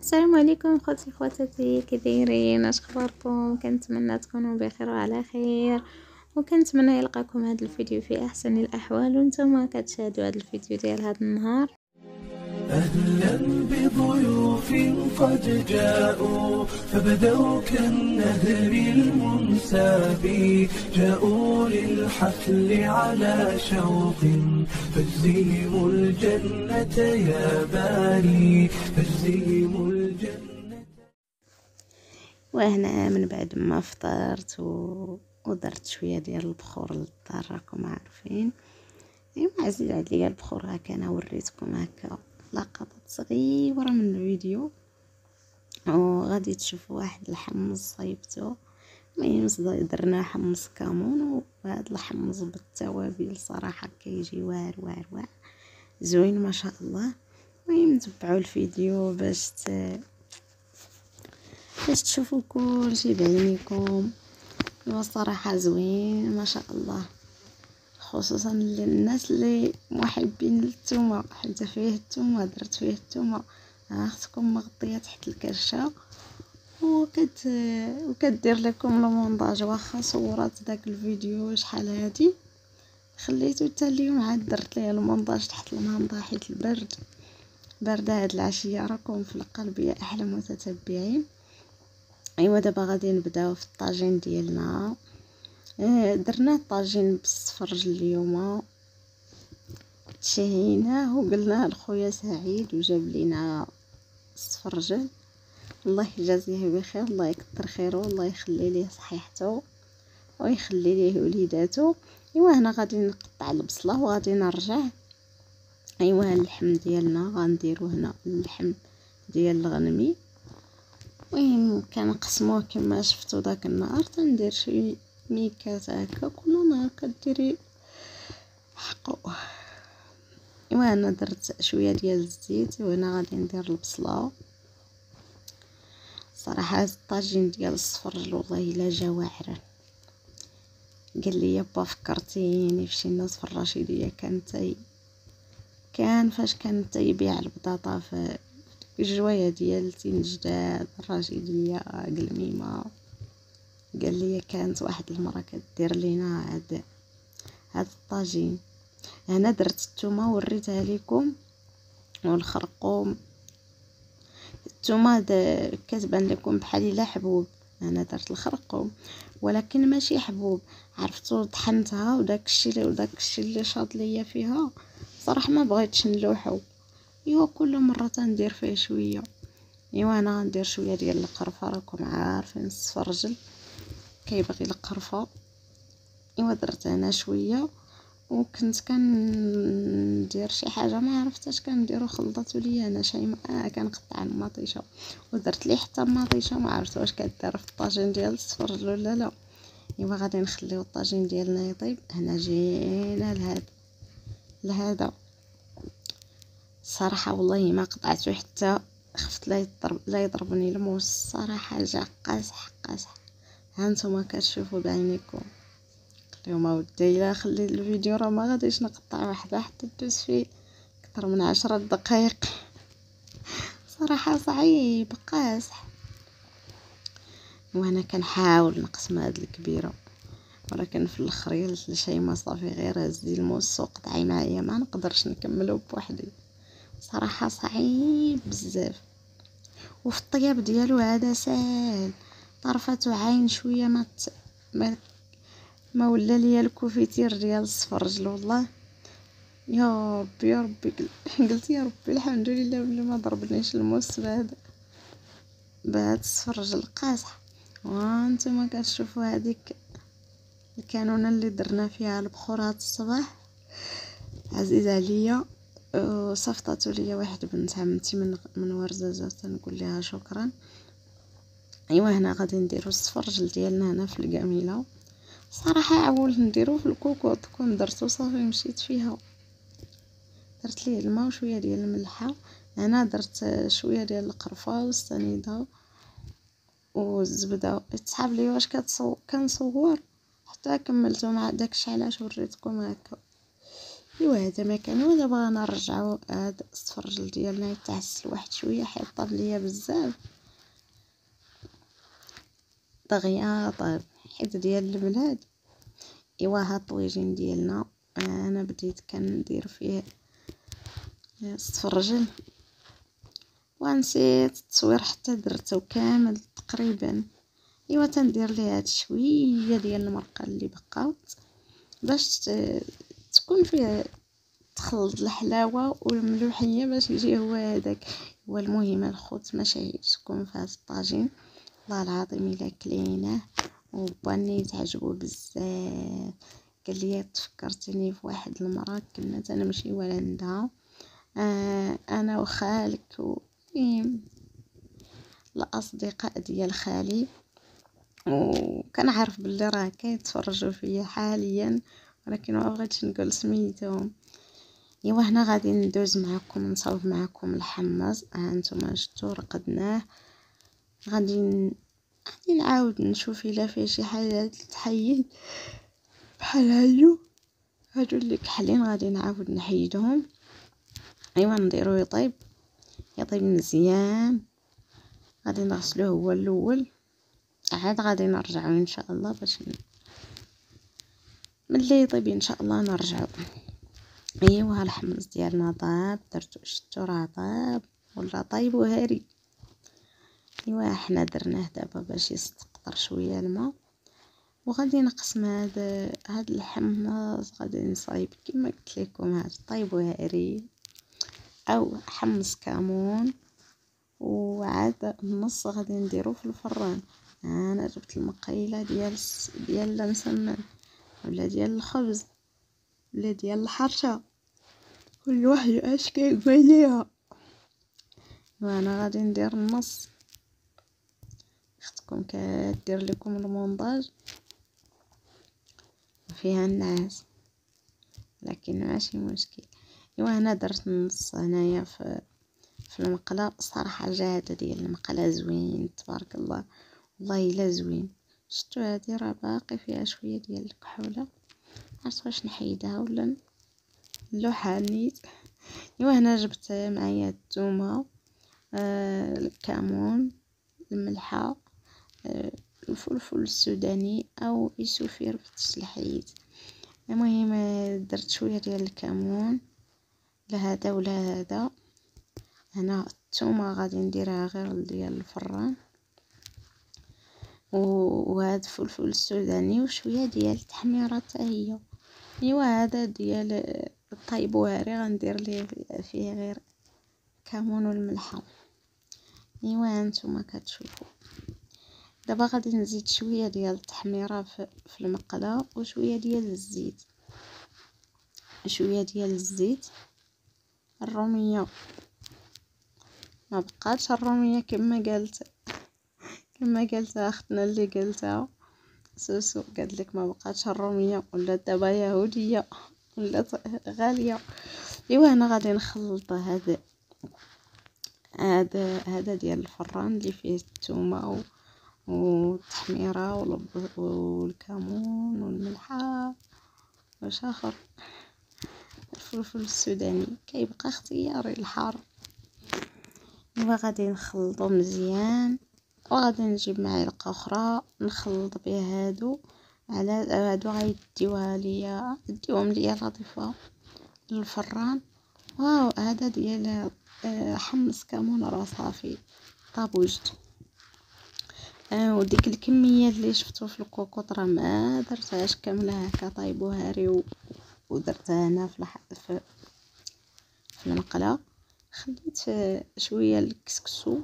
السلام عليكم خوتي خواتاتي، كي دايرين؟ اش اخباركم؟ كنتمنى تكونوا بخير وعلى خير، وكنتمنى يلقاكم هذا الفيديو في احسن الاحوال وانتم كتشاهدوا هذا الفيديو ديال هذا النهار. أهلا بضيوف قد جاءوا فبدوا كالنهر المنساب، جاءوا للحفل على شوق، فاجزيهم الجنة يا باري، فاجزيهم الجنة. وهنا من بعد ما فطرت ودرت شويه ديال البخور للدار، راكم عارفين. ايوا عزيز عليا البخور، هكا انا وريتكم هكا لقطات صغيره من الفيديو، وغادي تشوفوا واحد الحمص صايبته. المهم درنا حمص كمون، وهذا الحمص بالتوابل صراحه كيجي واعر واعر واعر زوين ما شاء الله. المهم تبعوا الفيديو باش تشوفوا كلشي بعينيكم. الصراحه زوين ما شاء الله، خصوصا للناس اللي محبين للثومه، حتى فيه الثومه درت فيه الثومه. اختكم مغطيه تحت الكرشه وكدير لكم المونتاج. واخا صورات داك الفيديو شحال هادي خليته حتى اليوم عاد درت ليه المونتاج تحت المنطقه، حيت البرد بارده هاد العشيه. راكم في القلب يا احلى متتبعين. ايوا دابا غادي نبداو في الطاجين ديالنا. درنا الطاجين بالصفرج اليوم، تشهيناه وقلناه لخويا سعيد وجاب لينا الصفرجل، الله يجازيه بخير، الله يكثر خيره، الله يخلي ليه صحيحته ويخلي ليه وليداته. ايوا هنا غادي نقطع البصله وغادي نرجع. ايوا اللحم ديالنا غنديرو هنا، اللحم ديال الغنمي. المهم كنقسموه كما شفتوا داك النهار، تندير شي ميكات هكا كل نهار كديري حقو. ايوا انا درت شويه ديال الزيت، وهنا غادي ندير البصله. صراحه الطاجين ديال الصفرجل والله الا جا واعر. قال لي با فكرتيني في شي ناس في الرشيديه، كان فاش كان تيبيع البطاطا في الجوايه ديال تين جداد الرشيديه قلميمه. قال لي كانت واحد المره كدير لينا هاد الطاجين. هنا درت الثومه وريتها لكم، والخرقوم. الثومه كتبان لكم بحال الا حبوب، انا درت الخرقوم ولكن ماشي حبوب. عرفتوا طحنتها وداك الشيء اللي شاط ليا فيها صراحه ما بغيتش نلوحو. ايوا كل مره تندير فيه شويه. ايوا انا غندير شويه ديال القرفه، راكم عارفين السفرجل كيبغي القرفه. ايوا درت انا شويه، وكنت كندير شي حاجه ما عرفتش كنديرو، خلطاتو ليا انا شيماء كنقطع المطيشه، ودرت ليه حتى المطيشه ما عرفت واش كدار في الطاجين ديال السفرجل ولا لا. ايوا غادي نخليو الطاجين ديالنا يطيب. هنا جينا لهذا صراحه والله ما قطعته حتى خفت لا يضربني الموس. صراحه جا قاصح قاصح. ها نتوما كتشوفوا بعينيكم. اليوم ودي الا خلي الفيديو راه ما غاديش نقطع واحده حتى دوز فيه اكثر من 10 دقائق. صراحه صعيب قاصح. وانا كنحاول نقسم هاد الكبيره، ولكن في الاخر قلت لشيماء صافي غير هزي الموس وقطعي معايا، ما نقدرش نكملو بوحدي. صراحه صعيب بزاف. وفي الطياب ديالو هذا ساهل، طرفته عين شويه ما ولا ليا الكوفيتير ديال السفرجل. والله يا ربي يا ربي قلت يا ربي الحمد لله بلي ما ضربنيش الموس بهاد السفرجل القاصح. وانتما كتشوفوا هذيك الكانونه اللي درنا فيها البخورات الصباح، عزيز عليا. صيفطاتو ليا واحد بنت عمتي من ورزازه، تنقول لها شكرا. ايوا هنا غادي نديرو السفرجل ديالنا هنا في الكاميله. صراحه عولت نديرو في الكوكوط، كون درتو صافي مشيت فيها. درت ليه الماء وشويه ديال الملحه. انا درت شويه ديال القرفه والسنيده والزبده. تصحاب لي واش كنصور حتى كملته مع داكشي علاش وريتكم هكا. ايوا هذا ما كان. ودابا نرجعو هاد الصفرجل ديالنا يتعسل واحد شويه، حيت طاب ليا بزاف دغيا طاب حيت ديال البلاد. ايوا هاد الطويجين ديالنا انا بديت كندير فيه الصفرجل ونسيت التصوير حتى درته كامل تقريبا. ايوا تندير ليه هاد شويه ديال المرقه اللي بقاوت باش تكون فيه تخلط الحلاوه والملوحيه باش يجي هو هذاك. هو المهم الخوت ما شاهيتكم في هذا الطاجين والله العظيم الا كليناه وباني تعجبوا بزاف. قال لي تفكرتني في واحد المراه كنا تنمشيو عندها انا وخالك الاصدقاء ديال خالي، وكنعرف بلي راه كيتفرجوا فيا حاليا ولكن ما بغيتش نقول سميتهم. ايوا هنا غادي ندوز معكم نصاوب معكم الحمص. هانتوما شفتوا رقدناه. غادي نعاود نشوف الا فيه شي حاجه تحيد بحال هادو اللي كحلين غادي نعاود نحيدهم. ايوا نديرو يطيب مزيان. غادي نغسلوه هو الاول عاد غادي نرجعو ان شاء الله باش ملي يطيب ان شاء الله نرجعو. ايوا الحمص ديالنا طاب درتو شتو راه طاب ولا طيب وهاري. ايوا حنا درناه دابا باش يستقطر شويه الماء وغادي نقسم هاد الحمص. غادي نصايب كما قلت لكم هاد طيب وهاري او حمص كمون، وعاد النص غادي نديرو في الفران. انا جبت المقيله ديال المسمن ولا ديال الخبز ولا ديال الحرشه كل واحد اش كيقول ليها. وانا غادي ندير النص. اختكم كدير لكم المونتاج فيها الناس لكن ماشي مشكل. ايوا انا درت النص هنايا في المقله. صراحه الجهده ديال المقله زوين تبارك الله والله الا زوين. شفتوا هذه راه باقي فيها شويه ديال الكحوله، عرفت واش نحيدها ولا نلوحها نيت. ايوا هنا جبت معايا الثومه الكمون الملحه الفلفل السوداني او يسوفير بالتسلحيت. المهم درت شويه ديال الكمون لهذا ولا هذا. هنا الثومه غادي نديرها غير ديال الفران وهذا الفلفل السوداني وشويه ديال التحميره حتى هي. ايوا هذا ديال الطيب وهاري غندير ليه فيه غير كمون والملحه. ايوا هانتوما كتشوفوا دابا غادي نزيد شويه ديال التحميره في المقله وشويه ديال الزيت. الروميه ما بقاتش الروميه كما قالت اختنا اللي قالتها سوسو، قالت لك ما بقاتش الروميه ولا دابا يهوديه ولا غاليه. ايوا انا غادي نخلط هذا ديال الفران اللي فيه الثومه والتحميره والكمون والملحه واش اخر الفلفل السوداني كيبقى اختياري الحار. ايوا غادي نخلطو مزيان وغادي نجيب معلقه اخرى نخلط بها هادو غيديوهم ليا لطيفه للفران. واو هذا ديال حمص كمون راه صافي طاب وجد. وديك الكميه اللي شفتو في الكوكوط راه ما درتهاش كامله هكا طيب وهاري ودرتها هنا في المقله. خليت شويه الكسكسو.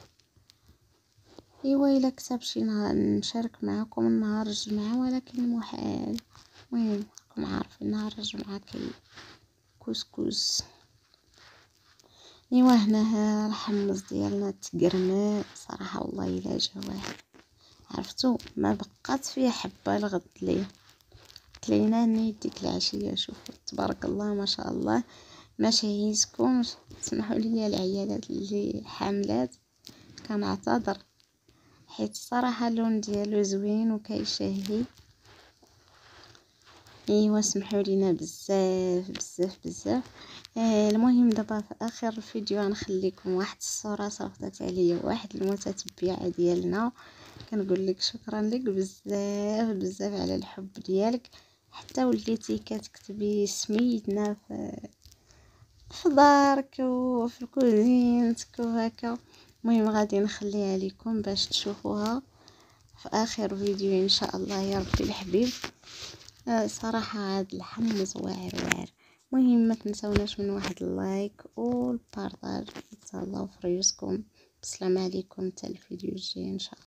ايوا الا كتب شي نهار نشارك معكم النهار الجمعه ولكن محال. المهم راكم عارفين نهار الجمعه كسكس. ايوا هنا الحمص ديالنا تقرمل صراحه والله الا جا واحد عرفتو ما بقات فيه حبه الغد ليه كلينا نيت ديك العشيه. شوفوا تبارك الله ما شاء الله. ما شهيتكم تسمحوا لي العيالات اللي حاملات كنعتذر حيت الصراحه اللون ديالو زوين وكيشهي. ايوا سمحوا لينا بزاف بزاف بزاف. المهم دابا في اخر الفيديو غنخليكم واحد الصوره صيفطت عليا واحد المتتبعه ديالنا. كنقول لك شكرا لك بزاف بزاف على الحب ديالك، حتى وليتي كتكتبي سميتنا في دارك وفي كوزينتك وهكا. المهم غادي نخليها لكم باش تشوفوها في اخر فيديو ان شاء الله يا ربي الحبيب. صراحه هاد الحمص واعر واعر. المهم ما تنسوناش من واحد اللايك والبارطاج. تهلاو في ريوسكم. السلام عليكم حتى الفيديو الجاي ان شاء الله.